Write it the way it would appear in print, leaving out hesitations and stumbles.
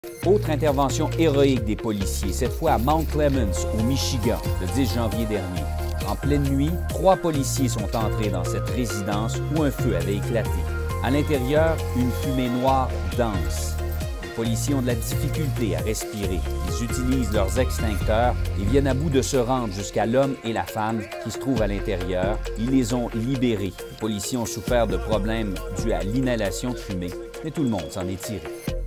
Autre intervention héroïque des policiers, cette fois à Mount Clemens, au Michigan, le 10 janvier dernier. En pleine nuit, 3 policiers sont entrés dans cette résidence où un feu avait éclaté. À l'intérieur, une fumée noire dense. Les policiers ont de la difficulté à respirer. Ils utilisent leurs extincteurs et viennent à bout de se rendre jusqu'à l'homme et la femme qui se trouvent à l'intérieur. Ils les ont libérés. Les policiers ont souffert de problèmes dus à l'inhalation de fumée, mais tout le monde s'en est tiré.